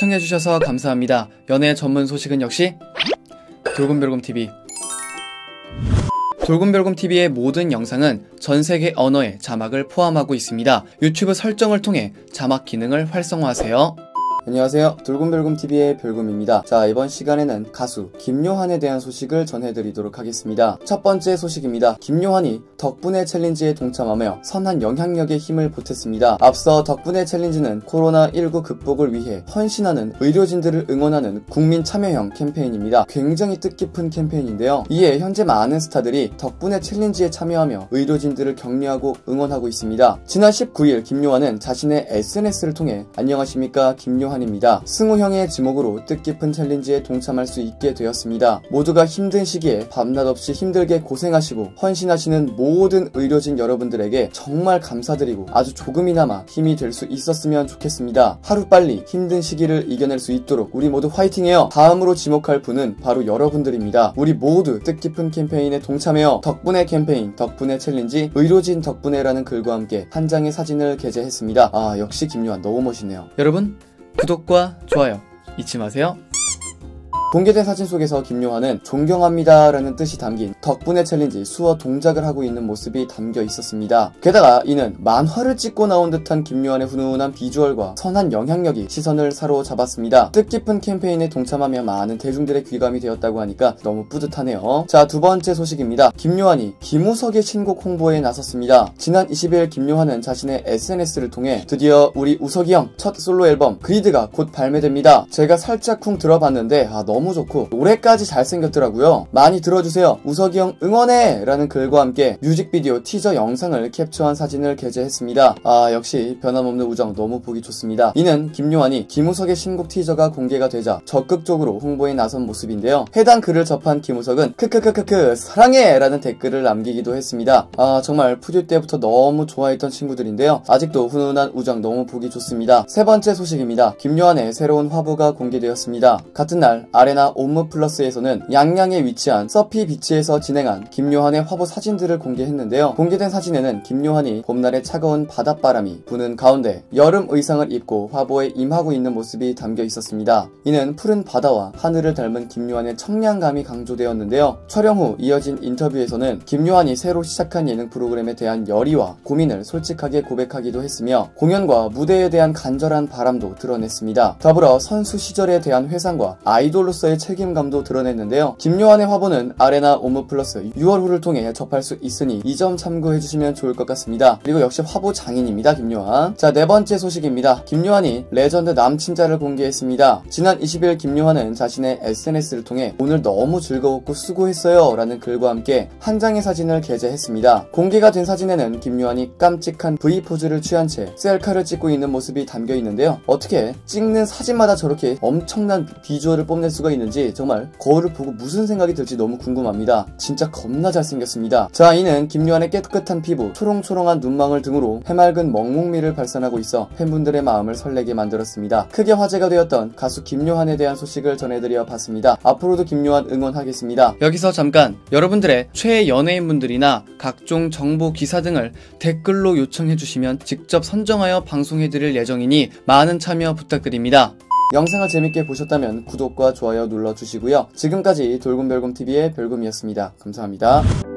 시청해주셔서 감사합니다. 연애 전문 소식은 역시 돌곰별곰TV. 돌곰별곰TV의 모든 영상은 전세계 언어의 자막을 포함하고 있습니다. 유튜브 설정을 통해 자막 기능을 활성화하세요. 안녕하세요, 돌곰별곰TV의 별곰입니다. 자, 이번 시간에는 가수 김요한에 대한 소식을 전해드리도록 하겠습니다. 첫 번째 소식입니다. 김요한이 덕분에 챌린지에 동참하며 선한 영향력에 힘을 보탰습니다. 앞서 덕분에 챌린지는 코로나19 극복을 위해 헌신하는 의료진들을 응원하는 국민 참여형 캠페인입니다. 굉장히 뜻깊은 캠페인인데요. 이에 현재 많은 스타들이 덕분에 챌린지에 참여하며 의료진들을 격려하고 응원하고 있습니다. 지난 19일 김요한은 자신의 SNS를 통해 안녕하십니까 김요한입니다. 승우형의 지목으로 뜻깊은 챌린지에 동참할 수 있게 되었습니다. 모두가 힘든 시기에 밤낮 없이 힘들게 고생하시고 헌신하시는 모든 의료진 여러분들에게 정말 감사드리고 아주 조금이나마 힘이 될 수 있었으면 좋겠습니다. 하루빨리 힘든 시기를 이겨낼 수 있도록 우리 모두 화이팅해요. 다음으로 지목할 분은 바로 여러분들입니다. 우리 모두 뜻깊은 캠페인에 동참해요. 덕분에 캠페인, 덕분에 챌린지, 의료진 덕분에라는 글과 함께 한 장의 사진을 게재했습니다. 아, 역시 김요한 너무 멋있네요. 여러분, 구독과 좋아요 잊지 마세요. 공개된 사진 속에서 김요한은 존경합니다 라는 뜻이 담긴 덕분에 챌린지 수어 동작을 하고 있는 모습이 담겨 있었습니다. 게다가 이는 만화를 찍고 나온 듯한 김요한의 훈훈한 비주얼과 선한 영향력이 시선을 사로잡았습니다. 뜻깊은 캠페인에 동참하며 많은 대중들의 귀감이 되었다고 하니까 너무 뿌듯하네요. 자, 두 번째 소식입니다. 김요한이 김우석의 신곡 홍보에 나섰습니다. 지난 20일 김요한은 자신의 SNS를 통해 드디어 우리 우석이 형 첫 솔로 앨범 그리드가 곧 발매됩니다. 제가 살짝쿵 들어봤는데 너무 좋고 노래까지 잘생겼더라고요. 많이 들어주세요. 우석이 형 응원해! 라는 글과 함께 뮤직비디오 티저 영상을 캡처한 사진을 게재했습니다. 아, 역시 변함없는 우정 너무 보기 좋습니다. 이는 김요한이 김우석의 신곡 티저가 공개가 되자 적극적으로 홍보에 나선 모습인데요. 해당 글을 접한 김우석은 크크크크크 사랑해! 라는 댓글을 남기기도 했습니다. 아, 정말 푸듀 때부터 너무 좋아했던 친구들인데요. 아직도 훈훈한 우정 너무 보기 좋습니다. 세 번째 소식입니다. 김요한의 새로운 화보가 공개되었습니다. 같은 날 아레나 옴므플러스에서는 양양에 위치한 서피 비치에서 진행한 김요한의 화보 사진들을 공개했는데요. 공개된 사진에는 김요한이 봄날의 차가운 바닷바람이 부는 가운데 여름 의상을 입고 화보에 임하고 있는 모습이 담겨 있었습니다. 이는 푸른 바다와 하늘을 닮은 김요한의 청량감이 강조되었는데요. 촬영 후 이어진 인터뷰에서는 김요한이 새로 시작한 예능 프로그램에 대한 열의와 고민을 솔직하게 고백하기도 했으며 공연과 무대에 대한 간절한 바람도 드러냈습니다. 더불어 선수 시절에 대한 회상과 아이돌로서의 책임감도 드러냈는데요. 김요한의 화보는 아레나 옴므플러스 6월호를 통해 접할 수 있으니 이 점 참고해주시면 좋을 것 같습니다. 그리고 역시 화보 장인입니다, 김요한. 자, 네 번째 소식입니다. 김요한이 레전드 남친자를 공개했습니다. 지난 20일 김요한은 자신의 SNS를 통해 오늘 너무 즐거웠고 수고했어요 라는 글과 함께 한 장의 사진을 게재했습니다. 공개가 된 사진에는 김요한이 깜찍한 V포즈를 취한 채 셀카를 찍고 있는 모습이 담겨 있는데요. 어떻게 찍는 사진마다 저렇게 엄청난 비주얼을 뽐낼 수가 있는지 정말 거울을 보고 무슨 생각이 들지 너무 궁금합니다. 진짜 겁나 잘생겼습니다. 자, 이는 김요한의 깨끗한 피부, 초롱초롱한 눈망울 등으로 해맑은 먹먹미를 발산하고 있어 팬분들의 마음을 설레게 만들었습니다. 크게 화제가 되었던 가수 김요한에 대한 소식을 전해드려 봤습니다. 앞으로도 김요한 응원하겠습니다. 여기서 잠깐, 여러분들의 최애 연예인분들이나 각종 정보 기사 등을 댓글로 요청해주시면 직접 선정하여 방송해드릴 예정이니 많은 참여 부탁드립니다. 영상을 재밌게 보셨다면 구독과 좋아요 눌러주시고요. 지금까지 돌곰별곰TV의 별곰이었습니다. 감사합니다.